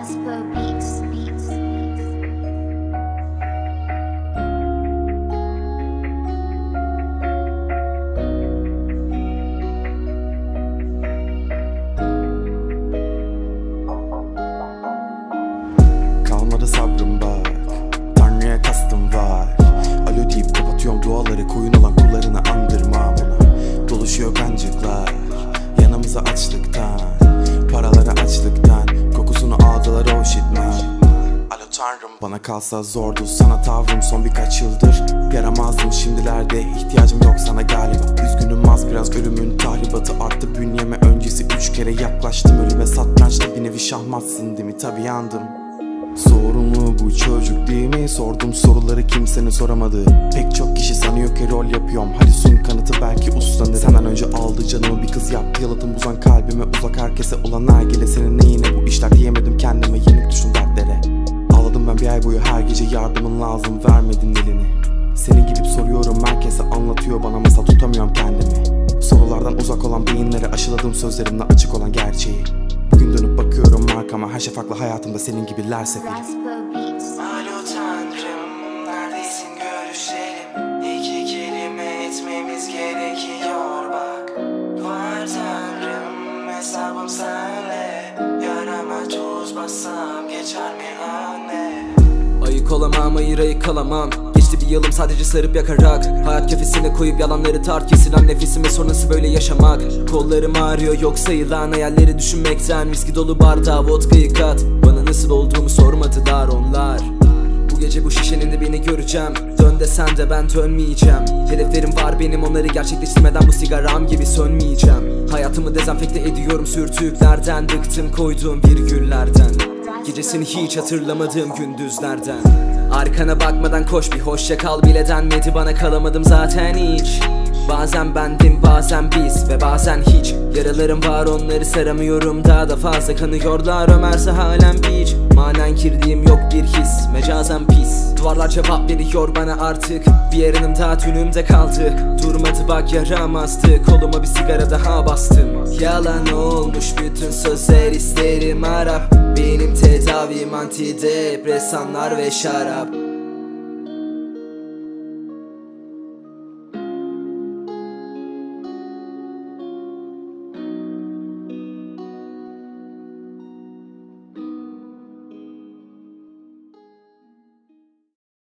Raspo Beats. Kalmadı sabrım bak, Tanrı'ya kastım var. Alo deyip kapatıyorum duaları, koyun olan kullarını andırmam ona. Doluşuyor kancıklar, yanımıza açlıktan, paralara açlıktan, kokusunu aldılar o shitman. Alo Tanrım, bana kalsa zordu sana tavrım son birkaç yıldır. Yaramazdım şimdilerde, ihtiyacım yok sana galiba. Üzgünüm az biraz, ölümün tahribatı arttı bünyeme. Öncesi 3 kere yaklaştım ölüme, satrançta bir nevi şahmat sindimi, tabi yandım. Sorunlu bu çocuk değil mi? Sordum soruları kimsenin soramadı. Pek çok kişi sanıyor ki rol yapıyorum. Halüsün kanıtı belki uslanır. Senden önce aldı canımı bir kız yaptı, yalıtım buzan kalbime. Uzak herkese olan nargile, senin neyine bu işler diyemedim kendime. Yenik düştüm dertlere. Ağladım ben bir ay boyu, her gece yardımın lazım, vermedin elini. Seni gidip soruyorum, herkese anlatıyor bana masal, tutamıyorum kendimi. Sorulardan uzak olan beyinlere aşıladım sözlerimle açık olan gerçeği. Bugün dönüp bakıyorum arkama, her şey farklı hayatımda, senin gibiler sefil. Alo Tanrım, neredesin görüşelim. İki kelime etmemiz gerekiyor bak. Var Tanrım, hesabım senle. Yarama tuz bassam geçer mi anne? Ayık olamam, ayık kalamam. Geçti bir yılım sadece sarıp yakarak. Hayat kefesine koyup yalanları tart, kesilen nefesime sor nasıl böyle yaşamak. Kollarım ağrıyor yok sayılan hayalleri düşünmekten. Viski dolu bardağa vodkayı kat. Bana nasıl olduğumu sormadılar onlar. Bu gece bu şişenin de beni göreceğim. Dön desen de ben dönmeyeceğim. Hedeflerim var benim, onları gerçekleştirmeden bu sigaram gibi sönmeyeceğim. Hayatımı dezenfekte ediyorum sürtüklerden. Bıktım koyduğum virgüllerden. Gecesini hiç hatırlamadığım gündüzlerden. Arkana bakmadan koş, bir hoşça kal bile denmedi bana, kalamadım zaten hiç. Bazen bendim bazen biz ve bazen hiç. Yaralarım var onları saramıyorum, daha da fazla kanıyorlar. Ömerse halen biç. Manen girdiğim yok bir his, mecazen pis. Duvarlar cevap veriyor bana artık. Bir yarınım daha tünümde kaldı. Durmadı bak yaramazdı, koluma bir sigara daha bastım. Yalan olmuş bütün sözler, isterim Arap. Benim tedavim antidepresanlar ve şarap.